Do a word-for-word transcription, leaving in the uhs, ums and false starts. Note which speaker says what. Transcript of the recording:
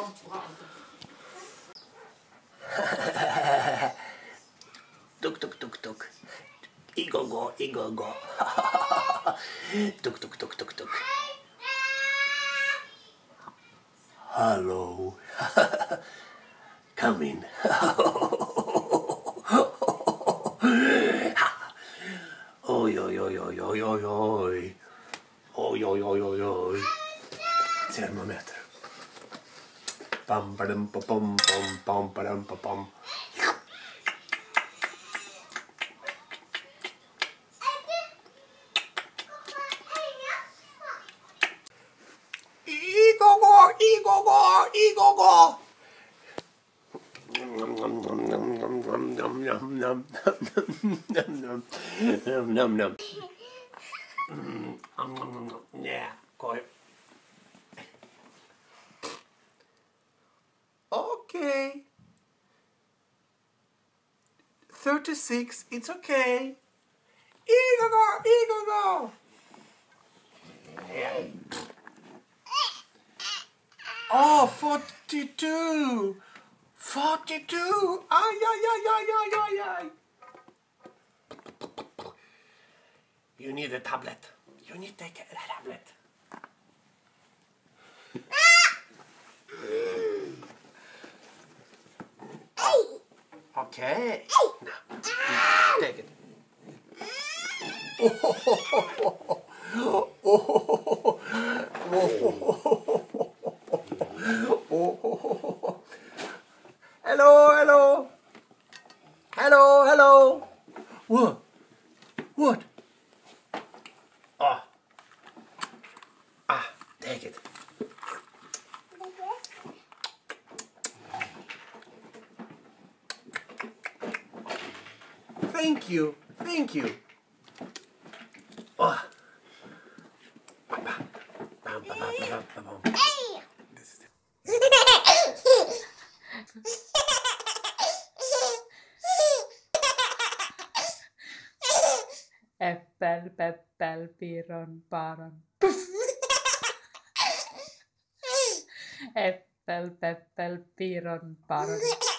Speaker 1: Tuk tuk tuk tuk. Igogo, igogo. Tuk tuk tuk tuk tuk. Hello. Come in. Oj, oj, oj, oj, oj, oj, oj. Oj, oj, oj, oj, oj. Thermometer. Pam, padam, pam, pam, pam, padam, pam, pam. Igogo, igogo, igogo. Nom nom nom nom nom nom nom nom nom nom nom. Yeah, koi. Okay. Thirty-six. It's okay. Igogo, igogo. Yeah. Oh, forty-two. Forty-two. Ay, ay, ay, ay, ay, ay, ay. You need a tablet. You need to take a tablet. Okay. Now, take it. Oh, oh, oh, oh. Hello, hello. Hello, hello. What? What? Ah. Ah, take it. Thank you. Thank you. Oh.
Speaker 2: Äppel, peppel, piron, paron. Äppel, peppel, piron, paron.